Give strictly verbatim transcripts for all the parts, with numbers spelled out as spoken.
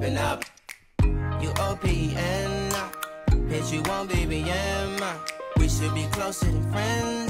open up. You O P N I. Bitch, you won't be B M I. We should be closer than friends.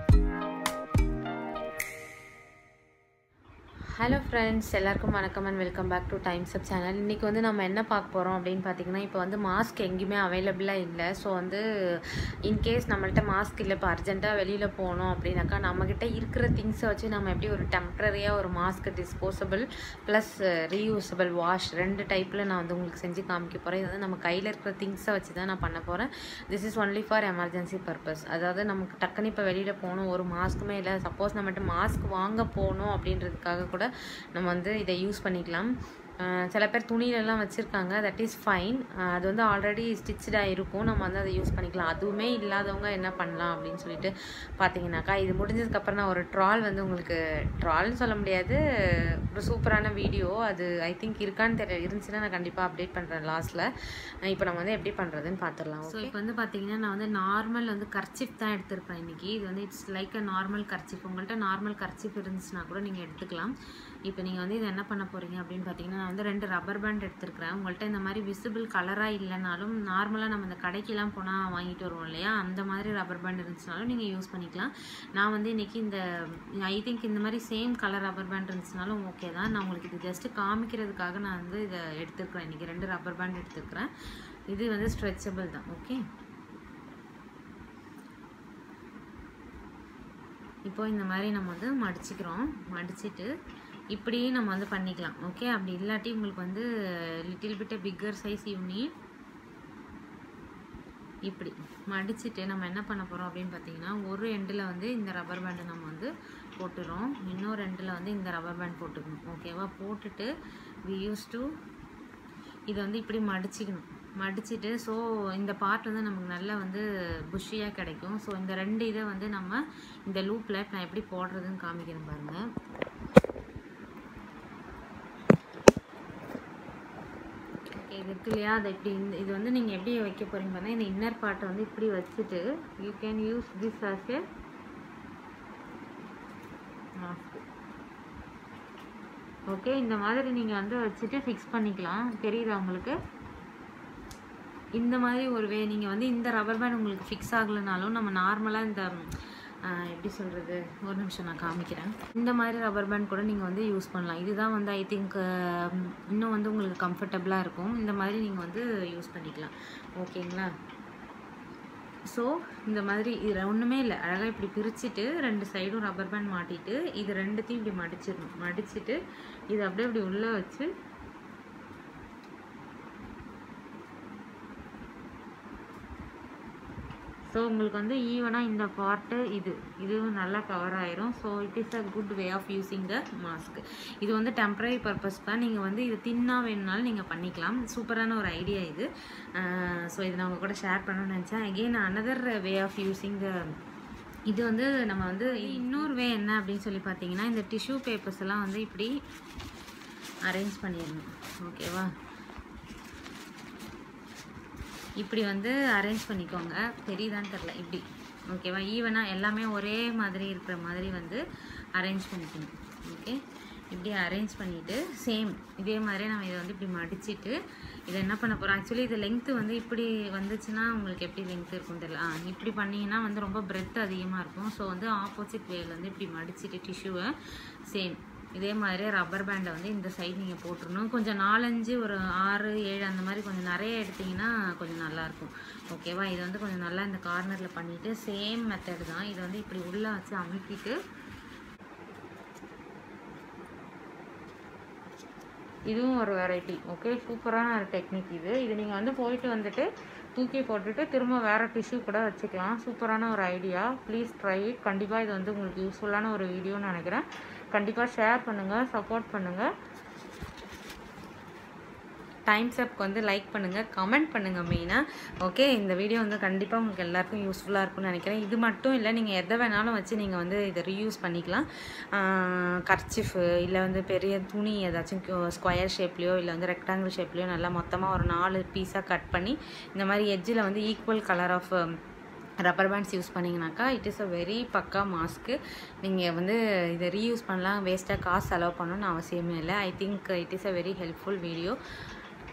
Hello friends, எல்லாருக்கும் வணக்கம் and welcome back to times up channel. இன்றைக்கி வந்து நம்ம என்ன பார்க்க போகிறோம் அப்படின்னு பார்த்தீங்கன்னா, இப்போ வந்து மாஸ்க் எங்கேயுமே அவைலபிளாக இல்லை. ஸோ வந்து இன்கேஸ் நம்மள்ட்ட மாஸ்க் இல்லை, இப்போ அர்ஜென்ட்டாக வெளியில் போகணும் அப்படின்னாக்கா நம்மக்கிட்ட இருக்கிற திங்ஸை வச்சு நம்ம எப்படி ஒரு டெம்ப்ரரியாக ஒரு mask disposable plus reusable wash ரெண்டு டைப்பில் நான் வந்து உங்களுக்கு செஞ்சு காமிக்க போகிறேன். இது வந்து நம்ம கையில் இருக்கிற திங்ஸை வச்சு தான் நான் பண்ண போகிறேன். This is only for emergency purpose. அதாவது நமக்கு டக்குன்னு இப்போ வெளியில் போகணும், ஒரு மாஸ்க்குமே இல்லை, சப்போஸ் நம்மகிட்ட மாஸ்க் வாங்க போகணும் அப்படின்றதுக்காக கூட நம்ம வந்து இதை யூஸ் பண்ணிக்கலாம். சில பேர் துணியிலலாம் வச்சுருக்காங்க, தட் இஸ் ஃபைன். அது வந்து ஆல்ரெடி ஸ்டிச்சாக இருக்கும், நம்ம வந்து அதை யூஸ் பண்ணிக்கலாம். அதுவுமே இல்லாதவங்க என்ன பண்ணலாம் அப்படின்னு சொல்லிட்டு பார்த்தீங்கன்னாக்கா, இது முடிஞ்சதுக்கப்புறம் நான் ஒரு ட்ரால் வந்து உங்களுக்கு ட்ரால்னு சொல்ல முடியாது, ஒரு சூப்பரான வீடியோ அது ஐ திங்க் இருக்கான்னு தெரியல, இருந்துச்சுன்னா நான் கண்டிப்பாக அப்டேட் பண்ணுறேன் லாஸ்ட்டில். இப்போ நம்ம வந்து எப்படி பண்ணுறதுன்னு பார்த்துடலாம். ஸோ இப்போ வந்து பார்த்தீங்கன்னா, நான் வந்து நார்மல் வந்து கர்ச்சிப் தான் எடுத்துருப்பேன் இன்றைக்கி. இது வந்து it's like a normal kerchief. உங்கள்கிட்ட நார்மல் கர்ச்சிப் இருந்துச்சுன்னா கூட நீங்கள் எடுத்துக்கலாம். இப்போ நீங்கள் வந்து இது என்ன பண்ண போகிறீங்க அப்படின்னு பார்த்தீங்கன்னா, நான் வந்து ரெண்டு ரப்பர் பேண்ட் எடுத்துருக்கிறேன். உங்கள்கிட்ட இந்த மாதிரி விசிபிள் கலராக இல்லைனாலும் நார்மலாக நம்ம இந்த கடைக்கெல்லாம் போனால் வாங்கிட்டு வருவோம் இல்லையா, அந்த மாதிரி ரப்பர் பேண்ட் இருந்துச்சுனாலும் நீங்கள் யூஸ் பண்ணிக்கலாம். நான் வந்து இன்றைக்கி இந்த ஐ திங்க் இந்த மாதிரி சேம் கலர் ரப்பர் பேண்ட் இருந்துச்சுனாலும் ஓகே தான். நான் உங்களுக்கு இது ஜஸ்ட்டு காமிக்கிறதுக்காக நான் வந்து இதை எடுத்துருக்கிறேன். இன்றைக்கி ரெண்டு ரப்பர் பேண்ட் எடுத்துருக்கிறேன். இது வந்து ஸ்ட்ரெச்சபிள் தான். ஓகே, இப்போது இந்த மாதிரி நம்ம வந்து மடிச்சுக்கிறோம். மடிச்சுட்டு இப்படி நம்ம வந்து பண்ணிக்கலாம். ஓகே, அப்படி இல்லாட்டி உங்களுக்கு வந்து லிட்டில் பிட் பிக்கர் சைஸ் யூனி இப்படி மடிச்சுட்டு நம்ம என்ன பண்ண போகிறோம் அப்படின்னு பார்த்தீங்கன்னா, ஒரு எண்டில் வந்து இந்த ரப்பர் பேண்டை நம்ம வந்து போட்டுறோம், இன்னொரு எண்டில் வந்து இந்த ரப்பர் பேண்ட் போட்டுக்கணும். ஓகேவா, போட்டுட்டு வி யூஸ் டு இதை வந்து இப்படி மடிச்சிக்கணும். மடிச்சுட்டு ஸோ இந்த பார்ட் வந்து நமக்கு நல்லா வந்து புஷ்ஷியாக கிடைக்கும். ஸோ இந்த ரெண்டு இதை வந்து நம்ம இந்த லூப்பில் நான் எப்படி போடுறதுன்னு காமிக்கிறேன் பாருங்கள். இது இருக்கு இல்லையா, அதை இப்படி இந்த இது வந்து நீங்கள் எப்படி வைக்க போகிறீங்க பார்த்தா, இந்த இன்னர் பார்ட்டை வந்து இப்படி வச்சுட்டு you can use this as a mask. Okay, இந்த மாதிரி நீங்கள் வந்து வச்சுட்டு ஃபிக்ஸ் பண்ணிக்கலாம். தெரியுதா உங்களுக்கு? இந்த மாதிரி ஒரு வே நீங்கள் வந்து இந்த ரப்பர் பேண்ட் உங்களுக்கு ஃபிக்ஸ் ஆகலைனாலும் நம்ம நார்மலாக இந்த எப்படி சொல்கிறது, ஒரு நிமிஷம் நான் காமிக்கிறேன். இந்த மாதிரி ரப்பர் பேண்ட் கூட நீங்கள் வந்து யூஸ் பண்ணலாம். இதுதான் வந்து ஐ திங்க் இன்னும் வந்து உங்களுக்கு கம்ஃபர்டபுளாக இருக்கும். இந்த மாதிரி நீங்கள் வந்து யூஸ் பண்ணிக்கலாம். ஓகேங்களா? ஸோ இந்த மாதிரி இது ஒன்றுமே இல்லை, அழகாக இப்படி பிரிச்சுட்டு ரெண்டு சைடும் ரப்பர் பேண்ட் மாட்டிட்டு இது ரெண்டுத்தையும் இப்படி மடிச்சிடணும். மடிச்சுட்டு இது அப்படியே இப்படி உள்ளே வச்சு ஸோ உங்களுக்கு வந்து ஈவனாக இந்த பார்ட்டு இது இதுவும் நல்லா கவர் ஆயிரும். So it is a good way of using the mask. இது வந்து டெம்பரரி பர்பஸ் தான். நீங்கள் வந்து இது தின்னாக வேணுனாலும் நீங்கள் பண்ணிக்கலாம். சூப்பரான ஒரு ஐடியா இது. ஸோ இது நான் உங்கள் கூட ஷேர் பண்ணணும்னு நினச்சேன். Again another way of using the இது வந்து நம்ம வந்து இன்னொரு வே என்ன அப்படின்னு சொல்லி பார்த்தீங்கன்னா, இந்த டிஷ்யூ பேப்பர்ஸ் எல்லாம் வந்து இப்படி அரேஞ்ச் பண்ணிடணும். ஓகேவா, இப்படி வந்து அரேஞ்ச் பண்ணிக்கோங்க. தெரியுதான்னு தெரில, இப்படி ஓகேவா, ஈவனாக எல்லாமே ஒரே மாதிரி இருக்கிற மாதிரி வந்து அரேஞ்ச் பண்ணிக்கணும். ஓகே, இப்படி அரேஞ்ச் பண்ணிவிட்டு சேம் இதே மாதிரி நம்ம இதை வந்து இப்படி மடிச்சுட்டு இதை என்ன பண்ண போகிறோம், ஆக்சுவலி இது லெங்க்த்து வந்து இப்படி வந்துச்சுன்னா உங்களுக்கு எப்படி லெங்க்த்து இருக்கும் தெரியல. ஆ இப்படி பண்ணிங்கன்னா வந்து ரொம்ப பிரெத் அதிகமாக இருக்கும். ஸோ வந்து ஆப்போசிட் வேல வந்து இப்படி மடிச்சுட்டு டிஷ்யூவை சேம் இதே மாதிரி ரப்பர் பேண்டை வந்து இந்த சைடு நீங்கள் போட்டுருணும். கொஞ்சம் நாலஞ்சு ஒரு ஆறு ஏழு அந்த மாதிரி கொஞ்சம் நிறைய எடுத்திங்கன்னா கொஞ்சம் நல்லாயிருக்கும். ஓகேவா, இது வந்து கொஞ்சம் நல்லா இந்த கார்னரில் பண்ணிவிட்டு சேம் மெத்தட் தான். இதை வந்து இப்படி உள்ளே வச்சு அமுக்கிட்டு இதுவும் ஒரு வெரைட்டி. ஓகே, சூப்பரான ஒரு டெக்னிக் இது. இது நீங்கள் வந்து போயிட்டு வந்துட்டு தூக்கி போட்டுட்டு திரும்ப வேறு டிஷ்யூ கூட வச்சுக்கலாம். சூப்பரான ஒரு ஐடியா. Please try it. கண்டிப்பாக இது வந்து உங்களுக்கு யூஸ்ஃபுல்லான ஒரு வீடியோன்னு நினைக்கிறேன். கண்டிப்பாக ஷேர் பண்ணுங்கள், சப்போர்ட் பண்ணுங்கள். டைம்ஸ் அப்க்கு வந்து லைக் பண்ணுங்கள், கமெண்ட் பண்ணுங்கள் மெயினாக. ஓகே, இந்த வீடியோ வந்து கண்டிப்பாக உங்களுக்கு எல்லாருக்கும் யூஸ்ஃபுல்லாக இருக்கும்னு நினைக்கிறேன். இது மட்டும் இல்லை, நீங்கள் எதை வேணாலும் வச்சு நீங்கள் வந்து இதை ரீயூஸ் பண்ணிக்கலாம். கர்ச்சிஃபு இல்லை வந்து பெரிய துணி ஏதாச்சும் ஸ்கொயர் ஷேப்லேயோ இல்லை வந்து ரெக்டாங்கிள் ஷேப்லேயோ நல்லா மொத்தமாக ஒரு நாலு பீஸாக கட் பண்ணி இந்த மாதிரி எட்ஜில் வந்து equal colour of rubber bands use பண்ணிங்கனாக்கா இட் இஸ் அ வெரி பக்கா மாஸ்க்கு. நீங்கள் வந்து இதை ரீயூஸ் பண்ணலாம், வேஸ்ட்டாக காசு செலவு பண்ணணும்னு அவசியமே இல்லை. I think it is a very helpful video.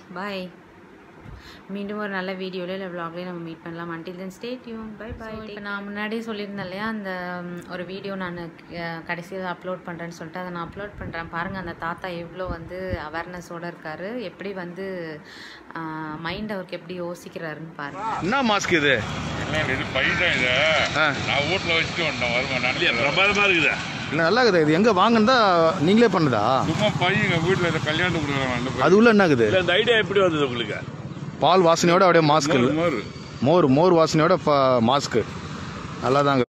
Bye. மீண்டும் ஒரு நல்ல வீடியோவில் இல்லை விலாக்லேயே நம்ம மீட் பண்ணலாம். Until then stay tune. Bye bye. இப்போ நான் முன்னாடியே சொல்லியிருந்தேன் இல்லையா, அந்த ஒரு வீடியோ நான் கடைசியில் அப்லோட் பண்ணுறேன்னு சொல்லிட்டு அதை நான் அப்லோட் பண்ணுறேன். பாருங்கள் அந்த தாத்தா எவ்வளோ வந்து அவேர்னஸோடு இருக்கார், எப்படி வந்து மைண்ட் அவருக்கு எப்படி யோசிக்கிறாருன்னு பாருங்கள். என்ன மாஸ்க் இது? இது பையன் இது நான் வீட்டில் வச்சுட்டு வந்தேன். வருமா நல்ல பிரபாதமாக இருக்குதா? இல்லை நல்லா இருக்குது. இது எங்கே வாங்கினதா நீங்களே பண்ணுதா? சும்மா பையங்க வீட்டில் இதை கல்யாணம் கொடுக்குறாங்க. அது உள்ள என்ன இருக்குது? இந்த ஐடியா எப்படி வந்தது உங்களுக்கு? பால் வாசனையோட அப்படியே மாஸ்க். மோர் மோர் மோர் வாசனையோட மாஸ்க்கு நல்லா தாங்க.